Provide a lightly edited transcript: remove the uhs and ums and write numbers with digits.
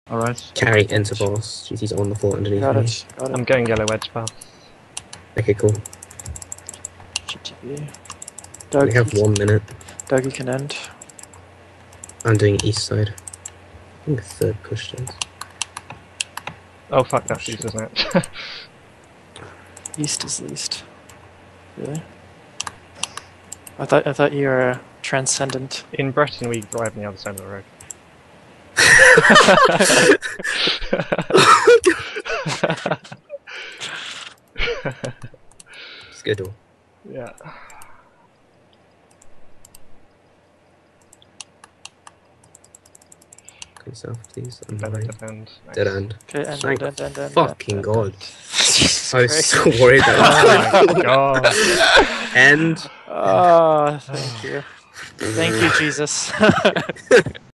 Alright. Carry enter boss. GT's on the floor underneath Got me. it. Got it. I'm going yellow wedge path. Okay, cool. GTB. We have 1 minute. Dougie can end. I'm doing east side. I think third push does. Oh fuck, that's east, isn't it? East is least. Really? I thought you were transcendent. In Breton we drive on the other side of the road. Schedule. Yeah. Come south, please. I'm Better right. defend. Nice. Dead end. Okay, end, Thank end. fucking God. Jesus I was Christ. so worried that Oh my god. end. Oh, thank you. Thank you, Jesus.